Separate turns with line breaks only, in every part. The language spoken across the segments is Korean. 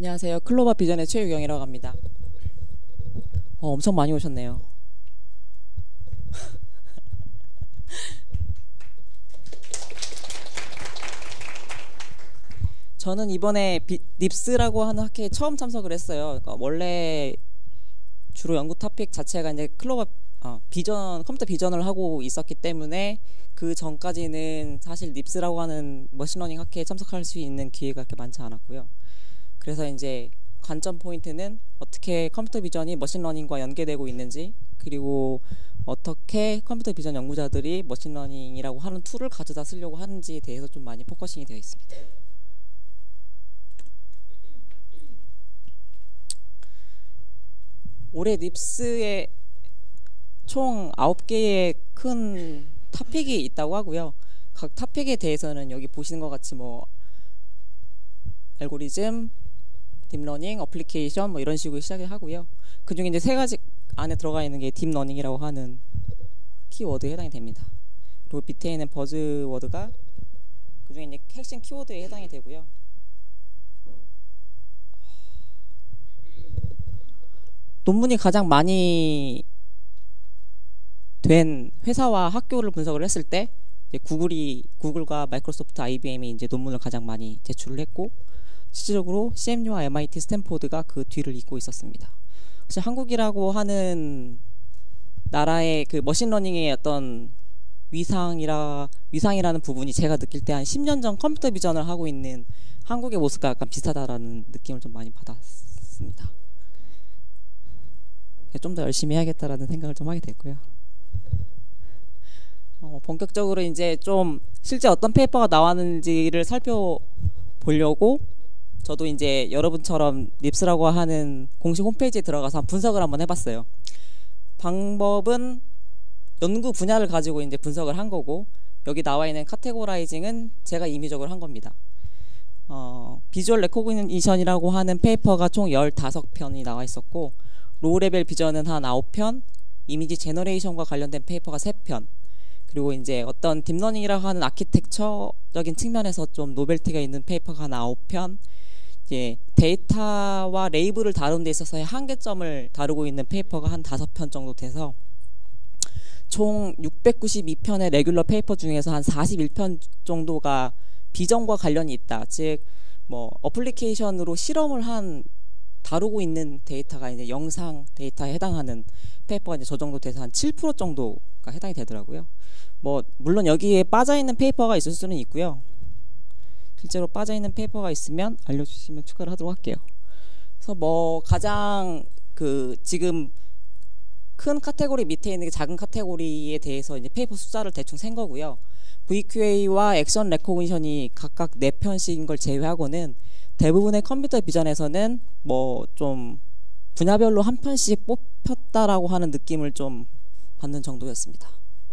안녕하세요. 클로버 비전의 최유경이라고 합니다. 엄청 많이 오셨네요. 저는 이번에 닙스라고 하는 학회에 처음 참석을 했어요. 그러니까 원래 주로 연구 토픽 자체가 이제 클로버 비전, 컴퓨터 비전을 하고 있었기 때문에 그 전까지는 사실 닙스라고 하는 머신러닝 학회에 참석할 수 있는 기회가 그렇게 많지 않았고요. 그래서 이제 관점 포인트는 어떻게 컴퓨터 비전이 머신러닝과 연계되고 있는지, 그리고 어떻게 컴퓨터 비전 연구자들이 머신러닝이라고 하는 툴을 가져다 쓰려고 하는지에 대해서 좀 많이 포커싱이 되어 있습니다. 올해 닙스에 총 9개의 큰 토픽이 있다고 하고요. 각 토픽에 대해서는 여기 보시는 것 같이 뭐 알고리즘, 딥러닝, 어플리케이션 뭐 이런 식으로 시작을 하고요. 그 중에 이제 3가지 안에 들어가 있는 게 딥러닝이라고 하는 키워드에 해당이 됩니다. 그리고 밑에 있는 버즈워드가 그 중에 이제 핵심 키워드에 해당이 되고요. 논문이 가장 많이 된 회사와 학교를 분석을 했을 때 이제 구글과 마이크로소프트, IBM이 이제 논문을 가장 많이 제출을 했고, 실질적으로 CMU와 MIT, 스탠포드가 그 뒤를 잇고 있었습니다. 사실 한국이라고 하는 나라의 그 머신러닝의 어떤 위상이라는 부분이 제가 느낄 때 한 10년 전 컴퓨터 비전을 하고 있는 한국의 모습과 약간 비슷하다라는 느낌을 좀 많이 받았습니다. 좀 더 열심히 해야겠다라는 생각을 좀 하게 됐고요. 본격적으로 이제 좀 실제 어떤 페이퍼가 나왔는지를 살펴보려고 저도 이제 여러분처럼 닙스라고 하는 공식 홈페이지에 들어가서 분석을 한번 해봤어요. 방법은 연구 분야를 가지고 이제 분석을 한 거고, 여기 나와 있는 카테고라이징은 제가 임의적으로 한 겁니다. 비주얼 레코그니션이라고 하는 페이퍼가 총 15편이 나와 있었고, 로우 레벨 비전은 한 9편, 이미지 제너레이션과 관련된 페이퍼가 3편, 그리고 이제 어떤 딥러닝이라고 하는 아키텍처적인 측면에서 좀 노벨티가 있는 페이퍼가 한 9편, 이제 데이터와 레이블을 다루는 데 있어서의 한계점을 다루고 있는 페이퍼가 한 5편 정도 돼서 총 692편의 레귤러 페이퍼 중에서 한 41편 정도가 비전과 관련이 있다. 즉 뭐 어플리케이션으로 실험을 다루고 있는 데이터가 이제 영상 데이터에 해당하는 페이퍼가 이제 저 정도 돼서 한 7% 정도가 해당이 되더라고요. 뭐 물론 여기에 빠져 있는 페이퍼가 있을 수는 있고요. 실제로 빠져 있는 페이퍼가 있으면 알려주시면 추가를 하도록 할게요. 그래서 뭐 가장 지금 큰 카테고리 밑에 있는 작은 카테고리에 대해서 이제 페이퍼 숫자를 대충 센 거고요. VQA와 액션 레코그니션이 각각 4편씩인 걸 제외하고는 대부분의 컴퓨터 비전에서는 뭐 좀 분야별로 한 편씩 뽑혔다라고 하는 느낌을 좀 받는 정도였습니다.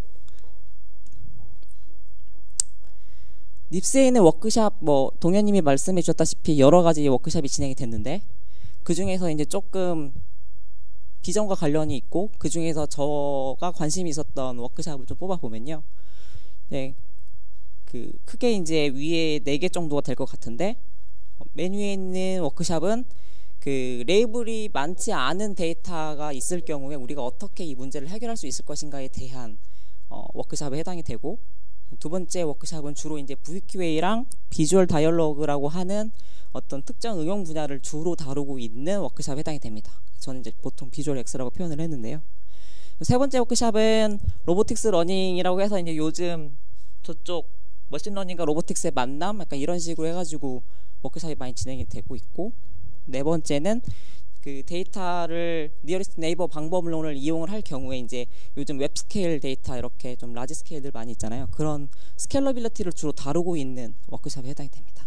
닙스에 있는 워크샵, 뭐 동현님이 말씀해 주셨다시피 여러 가지 워크샵이 진행이 됐는데, 그 중에서 이제 조금 비전과 관련이 있고, 그 중에서 저가 관심이 있었던 워크샵을 좀 뽑아보면요, 네, 크게 이제 위에 4개 정도가 될 것 같은데, 맨 위에 있는 워크샵은 레이블이 많지 않은 데이터가 있을 경우에 우리가 어떻게 이 문제를 해결할 수 있을 것인가에 대한 워크샵에 해당이 되고, 두 번째 워크샵은 주로 이제 VQA랑 비주얼 다이얼로그라고 하는 어떤 특정 응용 분야를 주로 다루고 있는 워크샵에 해당이 됩니다. 저는 이제 보통 비주얼 X라고 표현을 했는데요. 세 번째 워크샵은 로보틱스 러닝이라고 해서 이제 요즘 저쪽 머신러닝과 로보틱스의 만남 약간 이런 식으로 해가지고 워크샵이 많이 진행이 되고 있고, 네 번째는 데이터를 니어리스트 네이버 방법론을 이용을 할 경우에 이제 요즘 웹 스케일 데이터 이렇게 좀 라지 스케일들 많이 있잖아요. 그런 스케일러빌리티를 주로 다루고 있는 워크샵에 해당이 됩니다.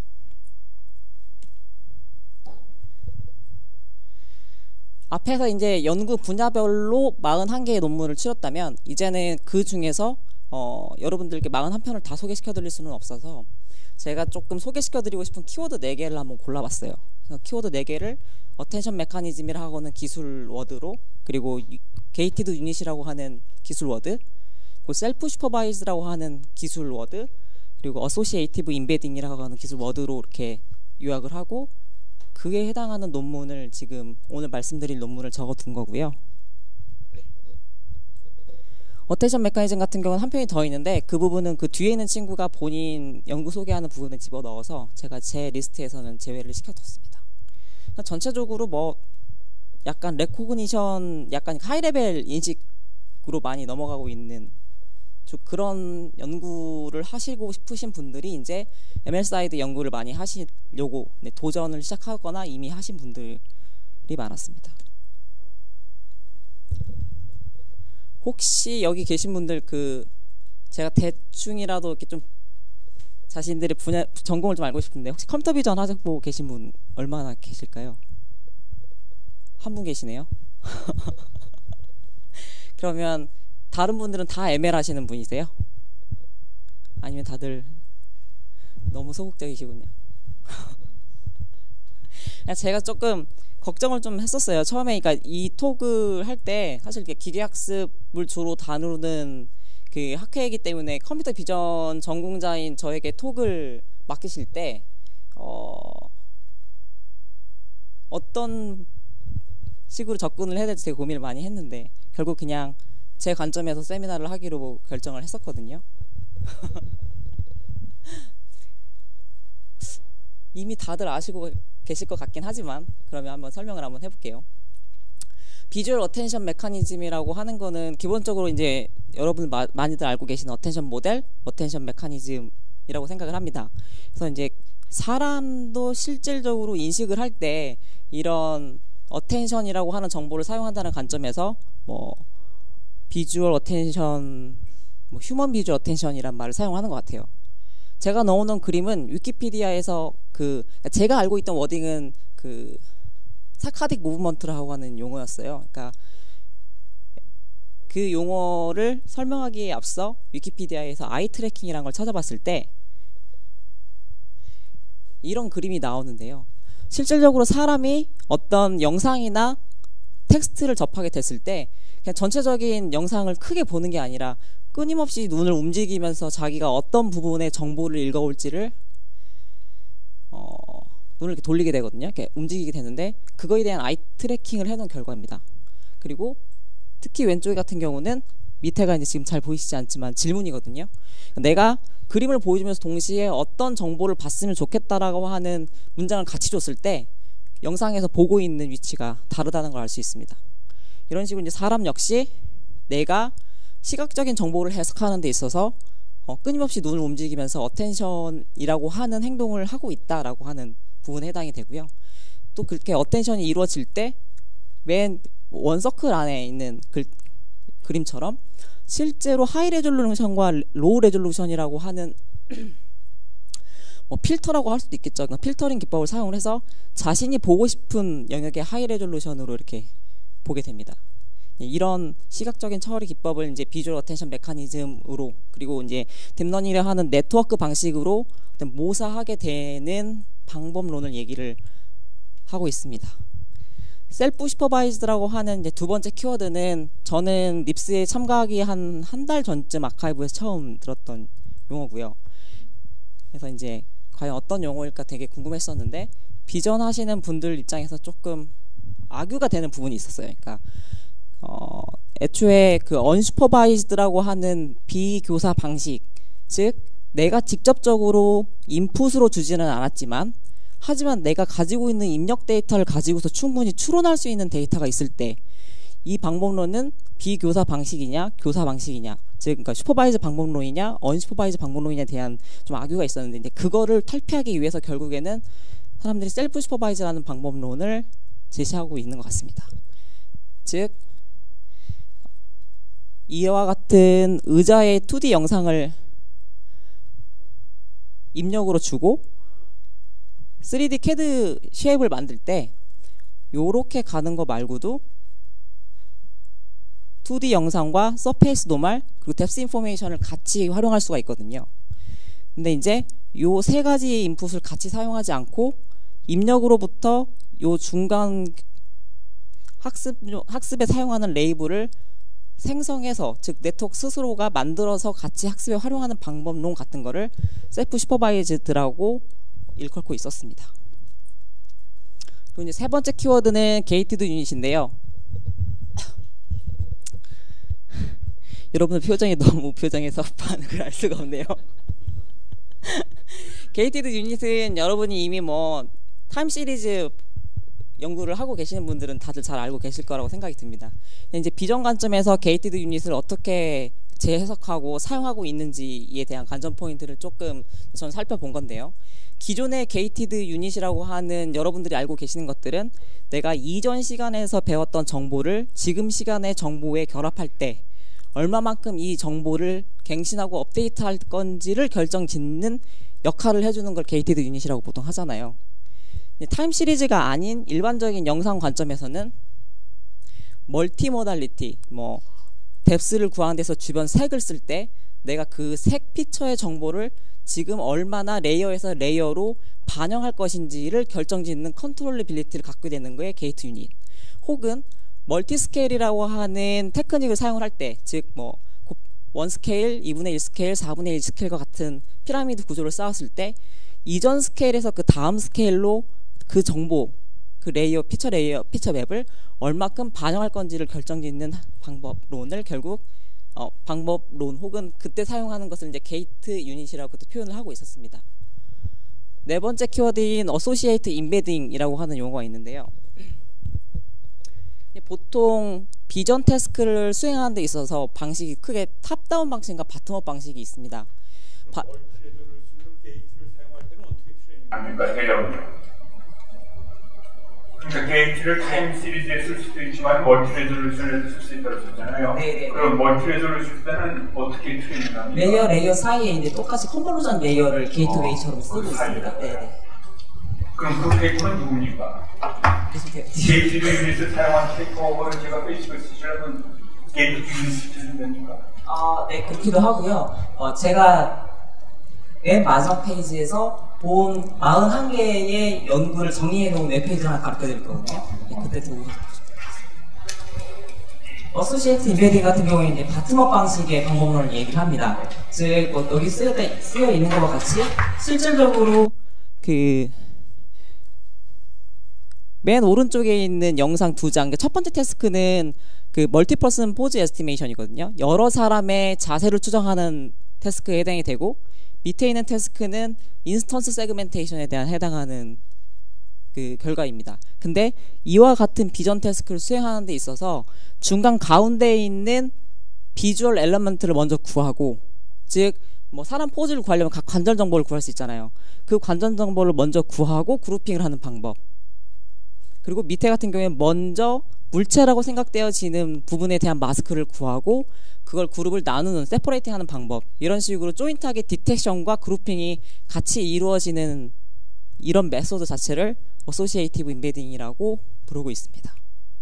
앞에서 이제 연구 분야별로 41개의 논문을 치렀다면, 이제는 그 중에서 여러분들께 41편을 다 소개시켜 드릴 수는 없어서 제가 조금 소개시켜 드리고 싶은 키워드 4개를 한번 골라봤어요. 키워드 4개를 어텐션 메커니즘이라고 하는 기술 워드로, 그리고 게이티드 유닛이라고 하는 기술 워드, 그리고 셀프 슈퍼바이즈라고 하는 기술 워드, 그리고 어소시에이티브 임베딩이라고 하는 기술 워드로 이렇게 요약을 하고, 그에 해당하는 논문을 지금 오늘 말씀드릴 논문을 적어둔 거고요. 어텐션 메커니즘 같은 경우는 한 편이 더 있는데 그 부분은 그 뒤에 있는 친구가 본인 연구 소개하는 부분을 집어넣어서 제가 제 리스트에서는 제외를 시켜뒀습니다. 전체적으로 뭐 약간 레코그니션, 약간 하이레벨 인식으로 많이 넘어가고 있는 그런 연구를 하시고 싶으신 분들이 이제 ML 사이드 연구를 많이 하시려고 도전을 시작하거나 이미 하신 분들이 많았습니다. 혹시 여기 계신 분들 제가 대충이라도 이렇게 좀 자신들의 분야 전공을 좀 알고 싶은데 혹시 컴퓨터 비전 하고 계신 분 얼마나 계실까요? 한 분 계시네요. 그러면 다른 분들은 다 ML 하시는 분이세요? 아니면 다들 너무 소극적이시군요. 제가 조금 걱정을 좀 했었어요. 처음에 그러니까 이 톡을 할 때 사실 기계학습을 주로 다루는 그 학회이기 때문에 컴퓨터 비전 전공자인 저에게 톡을 맡기실 때 어떤 식으로 접근을 해야 될지 되게 고민을 많이 했는데 결국 그냥 제 관점에서 세미나를 하기로 결정을 했었거든요. 이미 다들 아시고 계실 것 같긴 하지만 그러면 한번 설명을 한번 해볼게요. 비주얼 어텐션 메커니즘이라고 하는 거는 기본적으로 이제 여러분 많이들 알고 계시는 어텐션 모델, 어텐션 메커니즘이라고 생각을 합니다. 그래서 이제 사람도 실질적으로 인식을 할 때 이런 어텐션이라고 하는 정보를 사용한다는 관점에서 뭐 비주얼 어텐션, 뭐 휴먼 비주얼 어텐션이란 말을 사용하는 것 같아요. 제가 넣어놓은 그림은 위키피디아에서 제가 알고 있던 워딩은 사카딕 무브먼트라고 하는 용어였어요. 그러니까 그 용어를 설명하기에 앞서 위키피디아에서 아이 트래킹이라는 걸 찾아봤을 때 이런 그림이 나오는데요. 실질적으로 사람이 어떤 영상이나 텍스트를 접하게 됐을 때 그냥 전체적인 영상을 크게 보는 게 아니라 끊임없이 눈을 움직이면서 자기가 어떤 부분의 정보를 읽어올지를 눈을 이렇게 돌리게 되거든요. 이렇게 움직이게 되는데 그거에 대한 아이 트래킹을 해놓은 결과입니다. 그리고 특히 왼쪽 같은 경우는 밑에가 이제 지금 잘 보이시지 않지만 질문이거든요. 내가 그림을 보여주면서 동시에 어떤 정보를 봤으면 좋겠다라고 하는 문장을 같이 줬을 때 영상에서 보고 있는 위치가 다르다는 걸 알 수 있습니다. 이런 식으로 이제 사람 역시 내가 시각적인 정보를 해석하는 데 있어서 끊임없이 눈을 움직이면서 어텐션이라고 하는 행동을 하고 있다라고 하는 부분에 해당이 되고요. 또 그렇게 어텐션이 이루어질 때 맨 원서클 안에 있는 그림처럼 실제로 하이 레졸루션과 로우 레졸루션이라고 하는 뭐 필터라고 할 수도 있겠죠. 필터링 기법을 사용을 해서 자신이 보고 싶은 영역의 하이 레졸루션으로 이렇게 보게 됩니다. 이런 시각적인 처리 기법을 이제 비주얼 어텐션 메커니즘으로 그리고 이제 딥러닝이라 하는 네트워크 방식으로 모사하게 되는 방법론을 얘기를 하고 있습니다. 셀프 슈퍼바이즈드라고 하는 이제 두 번째 키워드는 저는 립스에 참가하기 한 달 전쯤 아카이브에서 처음 들었던 용어고요. 그래서 이제 과연 어떤 용어일까 되게 궁금했었는데 비전 하시는 분들 입장에서 조금 악유가 되는 부분이 있었어요. 그러니까 애초에 그 언슈퍼바이즈드라고 하는 비교사 방식, 즉 내가 직접적으로 인풋으로 주지는 않았지만 하지만 내가 가지고 있는 입력 데이터를 가지고서 충분히 추론할 수 있는 데이터가 있을 때 이 방법론은 비교사 방식이냐 교사 방식이냐, 즉 그러니까 슈퍼바이즈 방법론이냐 언슈퍼바이즈 방법론에 대한 좀 악유가 있었는데 이제 그거를 탈피하기 위해서 결국에는 사람들이 셀프 슈퍼바이즈라는 방법론을 제시하고 있는 것 같습니다. 즉 이와 같은 의자의 2D 영상을 입력으로 주고 3D CAD 쉐입을 만들 때 요렇게 가는 거 말고도 2D 영상과 서페이스 노멀 그리고 뎁스 인포메이션을 같이 활용할 수가 있거든요. 근데 이제 요 세 가지의 인풋을 같이 사용하지 않고 입력으로부터 요 중간 학습에 사용하는 레이블을 생성해서, 즉 네트워크 스스로가 만들어서 같이 학습에 활용하는 방법론 같은 거를 셀프 슈퍼바이즈드라고 일컬고 있었습니다. 그리고 이제 세 번째 키워드는 게이티드 유닛인데요. 여러분의 표정이 너무 표정에서 반응을 할 수가 없네요. 게이티드 유닛은 여러분이 이미 뭐 타임 시리즈 연구를 하고 계시는 분들은 다들 잘 알고 계실 거라고 생각이 듭니다. 이제 비전 관점에서 게이티드 유닛을 어떻게 재해석하고 사용하고 있는지에 대한 관전 포인트를 조금 저는 살펴본 건데요. 기존의 게이티드 유닛이라고 하는 여러분들이 알고 계시는 것들은 내가 이전 시간에서 배웠던 정보를 지금 시간의 정보에 결합할 때 얼마만큼 이 정보를 갱신하고 업데이트할 건지를 결정짓는 역할을 해주는 걸 게이티드 유닛이라고 보통 하잖아요. 타임 시리즈가 아닌 일반적인 영상 관점에서는 멀티모달리티, 뭐 뎁스를 구하는 데서 주변 색을 쓸 때 내가 그 색 피처의 정보를 지금 얼마나 레이어에서 레이어로 반영할 것인지를 결정짓는 컨트롤리빌리티를 갖게 되는 거에 게이트 유닛. 혹은 멀티스케일이라고 하는 테크닉을 사용을 할 때, 즉 뭐 1스케일, 2분의 1 스케일, 4분의 1 스케일과 같은 피라미드 구조를 쌓았을 때 이전 스케일에서 그 다음 스케일로 그 정보, 그 레이어, 피처 맵을 얼마큼 반영할 건지를 결정짓는 방법론을 결국 방법론 혹은 그때 사용하는 것을 이제 게이트 유닛이라고 그때 표현을 하고 있었습니다. 네 번째 키워드인 어소시에이트 임베딩이라고 하는 용어가 있는데요. 보통 비전 태스크를 수행하는 데 있어서 방식이 크게 탑다운 방식과 바텀업 방식이 있습니다.
게이트를 사용할 때는 어떻게 트레이닝합니까? 대략적으로. 그러니까 게이트를 타임 시리즈에 쓸 수도 있지만 멀티 레졸루션에도 쓸 수 있다고 했잖아요.
네네.
그럼 멀티 레졸루션 때는 어떻게 트레이닝합니까?
레이어 사이에 이제 똑같이 컨볼루션 레이어를 게이트웨이처럼 쓰고 있습니다. 네네.
그럼 그 페이퍼는 누굽니까? 게이트 유닛을 사용한 페이퍼를 제가 페이스북에 쓰시려면 게이트 유닛을 쓰시면 됩니까?
네, 그렇기도 하고요. 제가 맨 마지막 페이지에서 본 41개의 연구를 정리해 놓은 웹페이지를 하나 가르쳐 드릴 거거든요. 네, 그때 들어오셔서 어소시에이트 임베딩 같은 경우에는 이제 바텀업 방식의 방법론을 얘기를 합니다. 즉, 뭐 여기 쓰여 있는 것과 같이 실질적으로 맨 오른쪽에 있는 영상 두 장, 첫 번째 태스크는 그 멀티퍼슨 포즈 에스티메이션이거든요. 여러 사람의 자세를 추정하는 태스크에 해당이 되고, 밑에 있는 태스크는 인스턴스 세그멘테이션에 대한 해당하는 그 결과입니다. 근데 이와 같은 비전 태스크를 수행하는 데 있어서 중간 가운데에 있는 비주얼 엘리먼트를 먼저 구하고, 즉 뭐 사람 포즈를 구하려면 각 관절 정보를 구할 수 있잖아요. 그 관절 정보를 먼저 구하고 그룹핑을 하는 방법. 그리고 밑에 같은 경우에 먼저 물체라고 생각되어지는 부분에 대한 마스크를 구하고 그걸 그룹을 나누는 세퍼레이팅 하는 방법. 이런 식으로 조인트하게 디텍션과 그룹핑이 같이 이루어지는 이런 메소드 자체를 어소시에이티브 임베딩이라고 부르고 있습니다.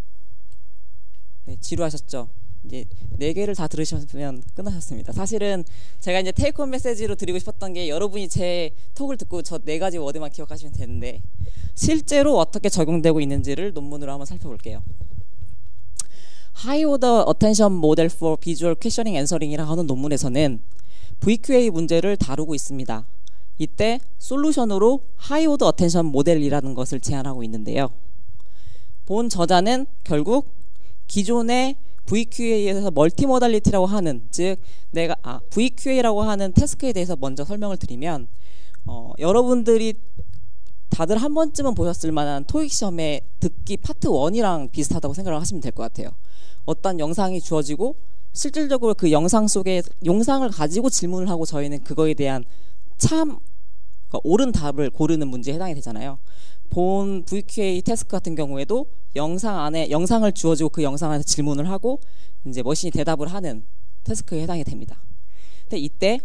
네, 지루하셨죠? 이제 4개를 다 들으시면 끝나셨습니다. 사실은 제가 이제 테이크홈 메시지로 드리고 싶었던 게 여러분이 제 톡을 듣고 저 4가지 워드만 기억하시면 되는데 실제로 어떻게 적용되고 있는지를 논문으로 한번 살펴볼게요. High Order Attention Model for Visual Questioning Answering이라고 하는 논문에서는 VQA 문제를 다루고 있습니다. 이때 솔루션으로 High Order Attention 모델이라는 것을 제안하고 있는데요. 본 저자는 결국 기존의 VQA에서 멀티모달리티라고 하는, 즉 내가 VQA라고 하는 태스크에 대해서 먼저 설명을 드리면 여러분들이 다들 한 번쯤은 보셨을 만한 토익 시험의 듣기 파트 1이랑 비슷하다고 생각을 하시면 될 것 같아요. 어떤 영상이 주어지고 실질적으로 그 영상 속에 영상을 가지고 질문을 하고 저희는 그거에 대한 그러니까 옳은 답을 고르는 문제에 해당이 되잖아요. 본 VQA 태스크 같은 경우에도 영상을 주어지고 그 영상 안에서 질문을 하고 이제 머신이 대답을 하는 태스크에 해당이 됩니다. 근데 이때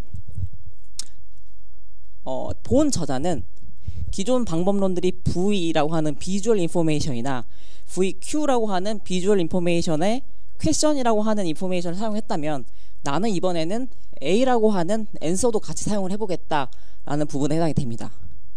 본 저자는 기존 방법론들이 V라고 하는 비주얼 인포메이션이나 VQ라고 하는 비주얼 인포메이션의 퀘션이라고 하는 인포메이션을 사용했다면 나는 이번에는 A라고 하는 앤서도 같이 사용을 해보겠다라는 부분에 해당이 됩니다.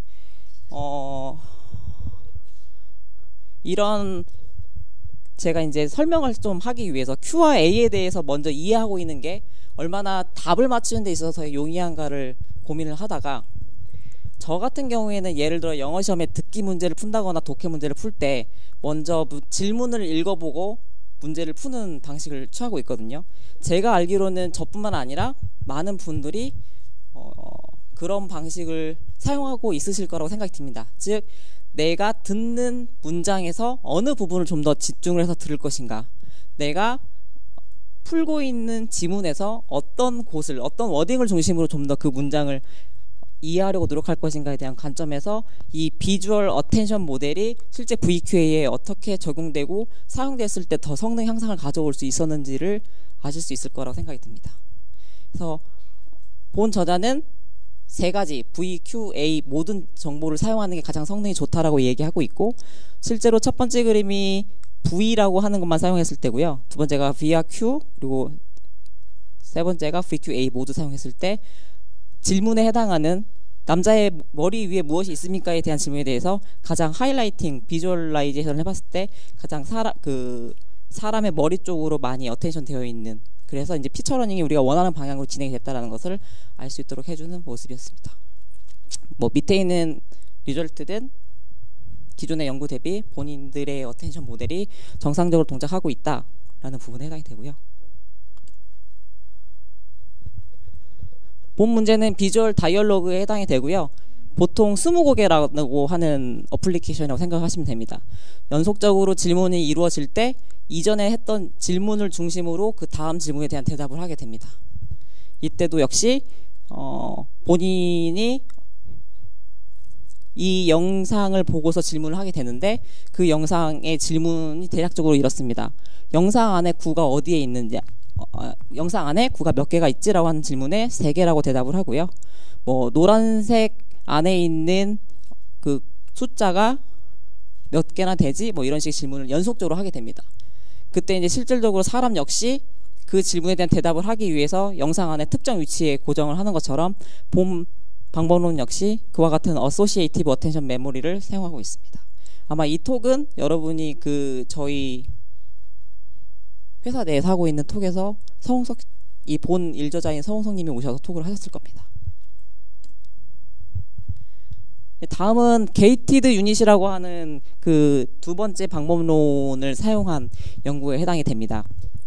이런 제가 이제 설명을 좀 하기 위해서 Q와 A에 대해서 먼저 이해하고 있는 게 얼마나 답을 맞추는 데 있어서 용이한가를 고민을 하다가 저 같은 경우에는 예를 들어 영어 시험에 듣기 문제를 푼다거나 독해 문제를 풀 때 먼저 질문을 읽어보고 문제를 푸는 방식을 취하고 있거든요. 제가 알기로는 저뿐만 아니라 많은 분들이 그런 방식을 사용하고 있으실 거라고 생각이 듭니다. 즉 내가 듣는 문장에서 어느 부분을 좀 더 집중을 해서 들을 것인가, 내가 풀고 있는 지문에서 어떤 곳을, 어떤 워딩을 중심으로 좀 더 그 문장을 이해하려고 노력할 것인가에 대한 관점에서 이 비주얼 어텐션 모델이 실제 VQA에 어떻게 적용되고 사용됐을 때 더 성능 향상을 가져올 수 있었는지를 아실 수 있을 거라고 생각이 듭니다. 그래서 본 저자는 세 가지 VQA 모든 정보를 사용하는 게 가장 성능이 좋다라고 얘기하고 있고, 실제로 첫 번째 그림이 V라고 하는 것만 사용했을 때고요. 두 번째가 VRQ, 그리고 세 번째가 VQA 모두 사용했을 때 질문에 해당하는 남자의 머리 위에 무엇이 있습니까에 대한 질문에 대해서 가장 하이라이팅, 비주얼라이제이션을 해봤을 때 가장 사람의 머리 쪽으로 많이 어텐션 되어 있는, 그래서 이제 피처러닝이 우리가 원하는 방향으로 진행이 됐다는 것을 알 수 있도록 해주는 모습이었습니다. 뭐 밑에 있는 리절트는 기존의 연구 대비 본인들의 어텐션 모델이 정상적으로 동작하고 있다라는 부분에 해당이 되고요. 본 문제는 비주얼 다이얼로그에 해당이 되고요. 보통 스무고개라고 하는 어플리케이션이라고 생각하시면 됩니다. 연속적으로 질문이 이루어질 때 이전에 했던 질문을 중심으로 그 다음 질문에 대한 대답을 하게 됩니다. 이때도 역시 본인이 이 영상을 보고서 질문을 하게 되는데 그 영상의 질문이 대략적으로 이렇습니다. 영상 안에 구가 어디에 있는지, 영상 안에 구가 몇 개가 있지라고 하는 질문에 3개라고 대답을 하고요. 뭐 노란색 안에 있는 그 숫자가 몇 개나 되지? 뭐 이런 식의 질문을 연속적으로 하게 됩니다. 그때 이제 실질적으로 사람 역시 그 질문에 대한 대답을 하기 위해서 영상 안에 특정 위치에 고정을 하는 것처럼 본 방법론 역시 그와 같은 어소시에이티브 어텐션 메모리를 사용하고 있습니다. 아마 이 톡은 여러분이 저희 회사 내에서 하고 있는 톡에서 서홍석, 이 본 일저자인 서홍석님이 오셔서 톡을 하셨을 겁니다. 다음은 게이티드 유닛이라고 하는 그 두 번째 방법론을 사용한 연구에 해당이 됩니다.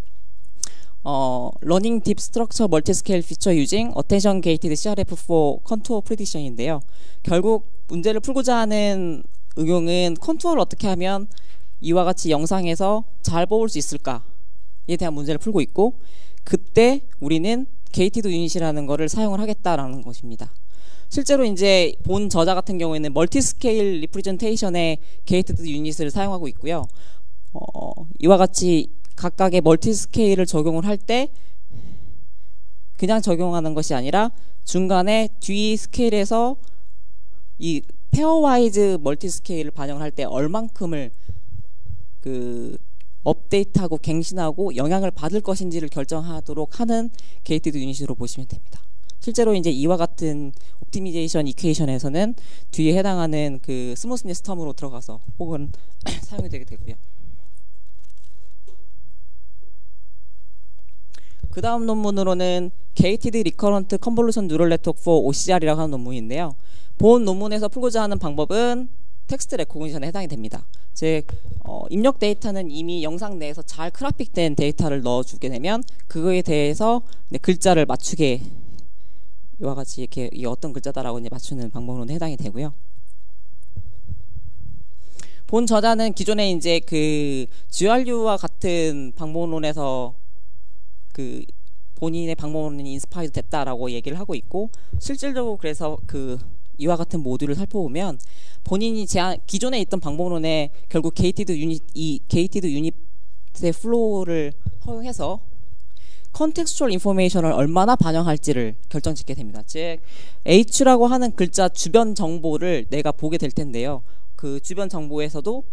Learning Deep Structure Multiscale Feature Using Attention Gated CRF for Contour Prediction인데요. 결국 문제를 풀고자 하는 응용은 컨투어를 어떻게 하면 이와 같이 영상에서 잘 뽑을 수 있을까에 대한 문제를 풀고 있고, 그때 우리는 게이티드 유닛이라는 것을 사용을 하겠다라는 것입니다. 실제로 이제 본 저자 같은 경우에는 멀티스케일 리프레젠테이션의 게이티드 유닛을 사용하고 있고요. 이와 같이 각각의 멀티스케일을 적용을 할 때 그냥 적용하는 것이 아니라 중간에 뒤 스케일에서 이 페어와이즈 멀티스케일을 반영을 할 때 얼만큼을 업데이트하고 갱신하고 영향을 받을 것인지를 결정하도록 하는 게이티드 유닛으로 보시면 됩니다. 실제로 이제 이와 같은 옵티미제이션 이퀘이션에서는 뒤에 해당하는 그 스무스니스 텀으로 들어가서 혹은 사용이 되게 되고요. 그 다음 논문으로는 Gated Recurrent Convolution Neural Network for OCR이라고 하는 논문인데요. 본 논문에서 풀고자 하는 방법은 텍스트 레코그니션에 해당이 됩니다. 즉 입력 데이터는 이미 영상 내에서 잘 크라픽된 데이터를 넣어주게 되면 그거에 대해서 글자를 맞추게, 이와 같이 이렇게 이 어떤 글자다라고 이제 맞추는 방법론에 해당이 되고요. 본 저자는 기존에 이제 그 GRU와 같은 방법론에서 그 본인의 방법론이 인스파이드 됐다라고 얘기를 하고 있고, 실질적으로 그래서 이와 같은 모듈을 살펴보면 본인이 기존에 있던 방법론에 결국 게이티드 유닛의 플로우를 허용해서 컨텍스추얼 인포메이션을 얼마나 반영할지를 결정짓게 됩니다. 즉 H라고 하는 글자 주변 정보를 내가 보게 될 텐데요. 그 주변 정보에서도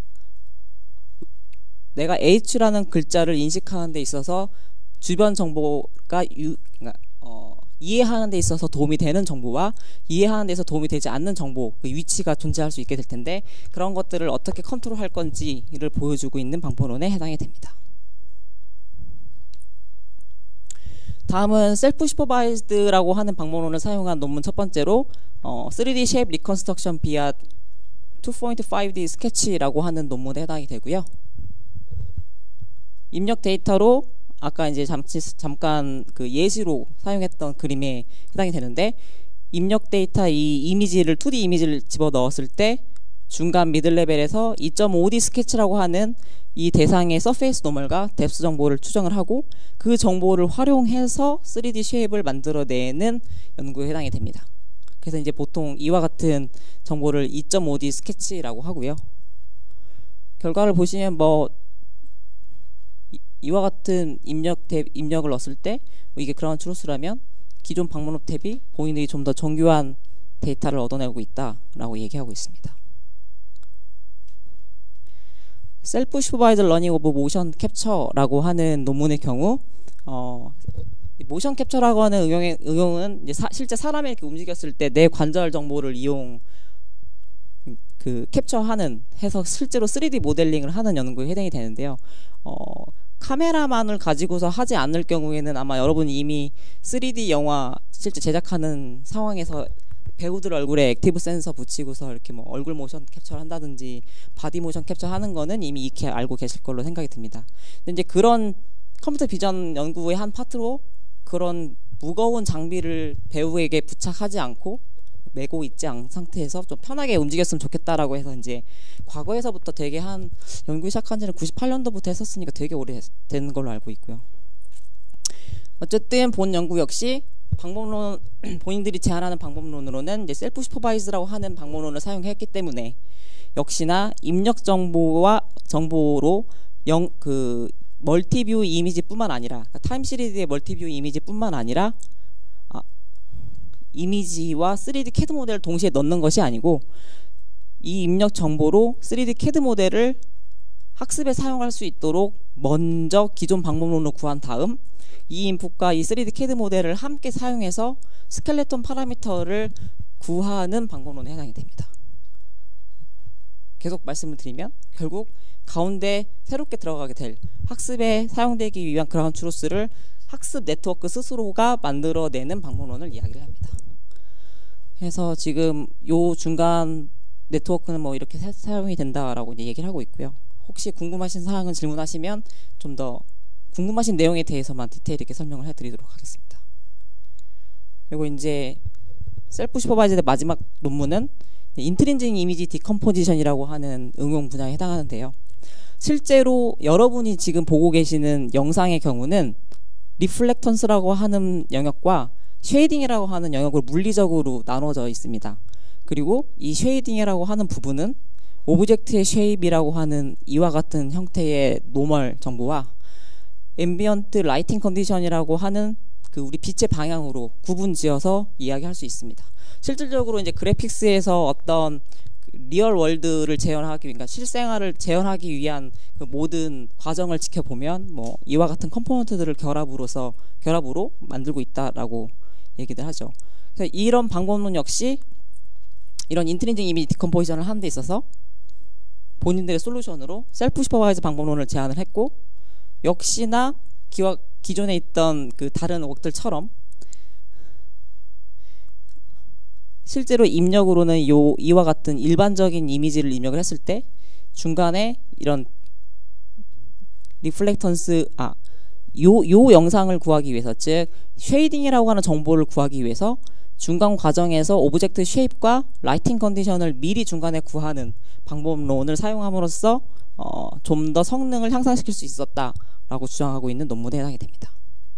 내가 H라는 글자를 인식하는 데 있어서 주변 정보가 이해하는 데 있어서 도움이 되는 정보와 이해하는 데서 도움이 되지 않는 정보, 그 위치가 존재할 수 있게 될 텐데, 그런 것들을 어떻게 컨트롤할 건지를 보여주고 있는 방법론에 해당이 됩니다. 다음은 셀프 슈퍼바이즈드라고 하는 방법론을 사용한 논문 첫 번째로 3D 쉐입 리컨스트럭션 비아 2.5D 스케치라고 하는 논문에 해당이 되고요. 입력 데이터로 아까 이제 잠깐 그 예시로 사용했던 그림에 해당이 되는데, 입력 데이터 이 이미지를 2D 이미지를 집어 넣었을 때 중간 미들 레벨에서 2.5D 스케치라고 하는 이 대상의 서페이스 노멀과 뎁스 정보를 추정을 하고 그 정보를 활용해서 3D 쉐입을 만들어내는 연구에 해당이 됩니다. 그래서 이제 보통 이와 같은 정보를 2.5D 스케치라고 하고요. 결과를 보시면 뭐 이와 같은 입력을 넣었을 때 이게 그라운드 트루스라면 기존 방문업 탭이 본인들이 좀 더 정교한 데이터를 얻어내고 있다라고 얘기하고 있습니다. 셀프 슈퍼바이저 러닝 오브 모션 캡처라고 하는 논문의 경우 모션 캡처라고 하는 응용은 이제 실제 사람이 이렇게 움직였을 때 내 관절 정보를 이용 캡처하는 해서 실제로 3D 모델링을 하는 연구에 해당이 되는데요. 카메라만을 가지고서 하지 않을 경우에는 아마 여러분이 이미 3D 영화 실제 제작하는 상황에서 배우들 얼굴에 액티브 센서 붙이고서 이렇게 뭐 얼굴 모션 캡처를 한다든지 바디 모션 캡처 하는 거는 이미 익히 알고 계실 걸로 생각이 듭니다. 근데 이제 그런 컴퓨터 비전 연구의 한 파트로 그런 무거운 장비를 배우에게 부착하지 않고 메고 있지 않은 상태에서 좀 편하게 움직였으면 좋겠다라고 해서 이제 과거에서부터 되게 한 연구 시작한 지는 98년도부터 했었으니까 되게 오래된 걸로 알고 있고요. 어쨌든 본 연구 역시 방법론 본인들이 제안하는 방법론으로는 이제 셀프 슈퍼바이즈라고 하는 방법론을 사용했기 때문에 역시나 입력 정보로 멀티뷰 이미지뿐만 아니라 타임 시리즈의 멀티뷰 이미지뿐만 아니라 이미지와 3D CAD 모델을 동시에 넣는 것이 아니고 이 입력 정보로 3D CAD 모델을 학습에 사용할 수 있도록 먼저 기존 방법론으로 구한 다음 이 인풋과 이 3D CAD 모델을 함께 사용해서 스켈레톤 파라미터를 구하는 방법론에 해당이 됩니다. 계속 말씀을 드리면 결국 가운데 새롭게 들어가게 될 학습에 사용되기 위한 그라운드 트루스를 학습 네트워크 스스로가 만들어내는 방법론을 이야기를 합니다. 그래서 지금 요 중간 네트워크는 뭐 이렇게 사용이 된다라고 이제 얘기를 하고 있고요. 혹시 궁금하신 사항은 질문하시면 좀 더 궁금하신 내용에 대해서만 디테일 있게 설명을 해드리도록 하겠습니다. 그리고 이제 셀프 슈퍼바이즈의 마지막 논문은 인트린징 이미지 디컴포지션이라고 하는 응용 분야에 해당하는데요. 실제로 여러분이 지금 보고 계시는 영상의 경우는 리플렉턴스라고 하는 영역과 쉐이딩이라고 하는 영역으로 물리적으로 나눠져 있습니다. 그리고 이 쉐이딩이라고 하는 부분은 오브젝트의 쉐입이라고 하는 이와 같은 형태의 노멀 정보와 앰비언트 라이팅 컨디션이라고 하는 우리 빛의 방향으로 구분지어서 이야기할 수 있습니다. 실질적으로 이제 그래픽스에서 어떤 리얼 월드를 재현하기, 그러니까 실생활을 재현하기 위한 그 모든 과정을 지켜보면 뭐 이와 같은 컴포넌트들을 결합으로 만들고 있다라고 얘기를 하죠. 그래서 이런 방법론 역시 이런 인트린징 이미지 디컴포지션을 하는 데 있어서 본인들의 솔루션으로 셀프 슈퍼바이즈 방법론을 제안을 했고, 역시나 기존에 있던 그 다른 웍들처럼 실제로 입력으로는 이와 같은 일반적인 이미지를 입력을 했을 때 중간에 이런 리플렉턴스 요 영상을 구하기 위해서, 즉 쉐이딩이라고 하는 정보를 구하기 위해서 중간 과정에서 오브젝트 쉐입과 라이팅 컨디션을 미리 중간에 구하는 방법론을 사용함으로써 좀 더 성능을 향상시킬 수 있었다라고 주장하고 있는 논문에 해당이 됩니다.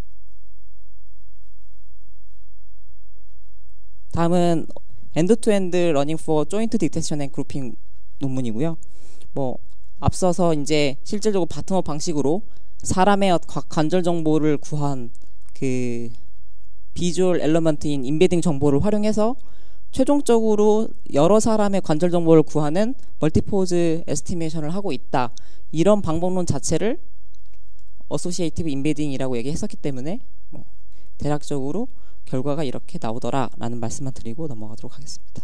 다음은 엔드-투-엔드 러닝 포 조인트 디텍션 앤 그룹핑 논문이고요. 뭐 앞서서 이제 실질적으로 바텀업 방식으로 사람의 관절 정보를 구한 그 비주얼 엘러먼트인 인베딩 정보를 활용해서 최종적으로 여러 사람의 관절 정보를 구하는 멀티포즈 에스티메이션을 하고 있다. 이런 방법론 자체를 어소시에이티브 인베딩이라고 얘기했었기 때문에 뭐 대략적으로 결과가 이렇게 나오더라 라는 말씀만 드리고 넘어가도록 하겠습니다.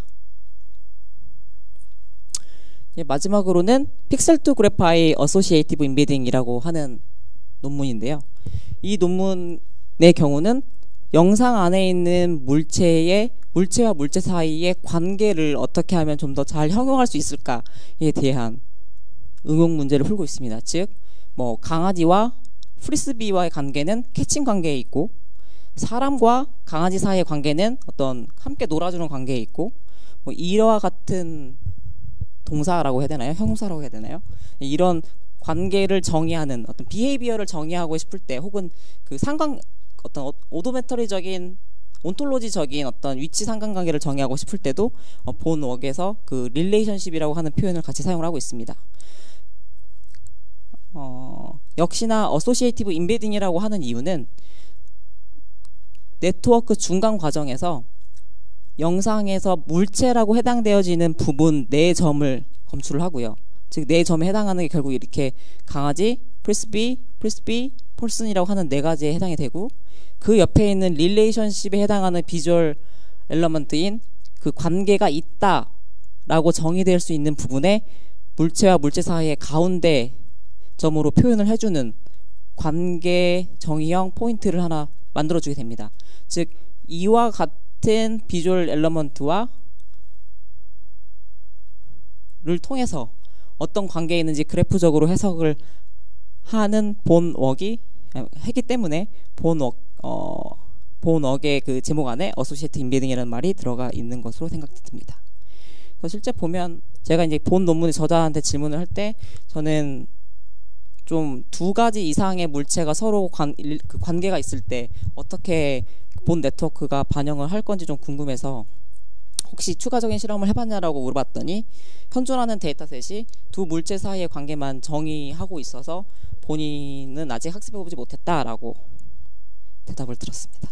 마지막으로는 픽셀 투 그래파이 어소시에이티브 인베딩이라고 하는 논문인데요. 이 논문의 경우는 영상 안에 있는 물체와 물체 사이의 관계를 어떻게 하면 좀 더 잘 형용할 수 있을까에 대한 응용 문제를 풀고 있습니다. 즉, 뭐 강아지와 프리스비와의 관계는 캐칭 관계에 있고, 사람과 강아지 사이의 관계는 어떤 함께 놀아주는 관계에 있고, 뭐 이와 같은 동사라고 해야 되나요? 형용사라고 해야 되나요? 이런 관계를 정의하는 어떤 비헤이비어를 정의하고 싶을 때, 혹은 그 어떤 오도메터리적인 온톨로지적인 어떤 위치 상관관계를 정의하고 싶을 때도 본 웍에서 그 릴레이션십이라고 하는 표현을 같이 사용을 하고 있습니다. 역시나 어소시에이티브 인베딩이라고 하는 이유는 네트워크 중간 과정에서 영상에서 물체라고 해당되어지는 부분 4점을 검출을 하고요. 즉 4점에 해당하는 게 결국 이렇게 강아지, 프리스비, 펄슨이라고 하는 4가지에 해당이 되고, 그 옆에 있는 릴레이션십에 해당하는 비주얼 엘러먼트인 그 관계가 있다라고 정의될 수 있는 부분에 물체와 물체 사이의 가운데 점으로 표현을 해주는 관계 정의형 포인트를 하나 만들어주게 됩니다. 즉 이와 같은 비주얼 엘러먼트와 를 통해서 어떤 관계에 있는지 그래프적으로 해석을 하는 본 웍이 했기 때문에 본 웍의 그 제목 안에 어소시에이트 인베딩이라는 말이 들어가 있는 것으로 생각됩니다. 그래서 실제 보면 제가 이제 본 논문의 저자한테 질문을 할 때 저는 좀 2가지 이상의 물체가 서로 그 관계가 있을 때 어떻게 본 네트워크가 반영을 할 건지 좀 궁금해서 혹시 추가적인 실험을 해봤냐라고 물어봤더니 현존하는 데이터셋이 2 물체 사이의 관계만 정의하고 있어서 본인은 아직 학습해보지 못했다라고 대답을 들었습니다.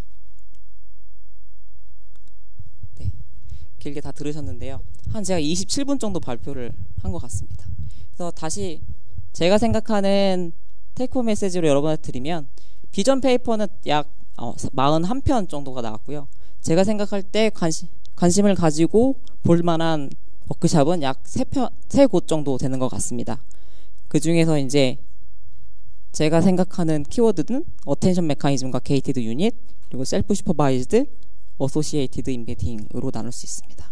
네, 길게 다 들으셨는데요. 한 제가 27분 정도 발표를 한 것 같습니다. 그래서 다시 제가 생각하는 테이크홈 메시지로 여러분한테 드리면, 비전 페이퍼는 약 41편 정도가 나왔고요. 제가 생각할 때 관심을 가지고 볼만한 워크샵은 약 3곳 정도 되는 것 같습니다. 그 중에서 이제 제가 생각하는 키워드는 어텐션 메커니즘과 게이티드 유닛, 그리고 셀프 슈퍼바이즈드, 어소시에이티드 인베딩으로 나눌 수 있습니다.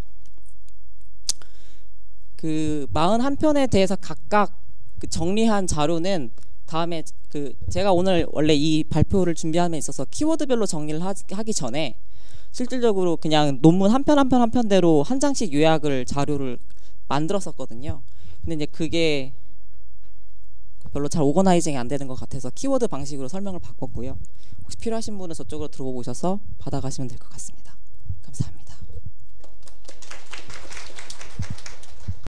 그 41편에 대해서 각각 그 정리한 자료는 다음에 제가 오늘 원래 이 발표를 준비함에 있어서 키워드별로 정리를 하기 전에 실질적으로 그냥 논문 한 편 대로 한 장씩 요약을 자료를 만들었었거든요. 근데 이제 그게 별로 잘 오거나이징이 안 되는 것 같아서 키워드 방식으로 설명을 바꿨고요. 혹시 필요하신 분은 저쪽으로 들어오셔서 받아가시면 될 것 같습니다.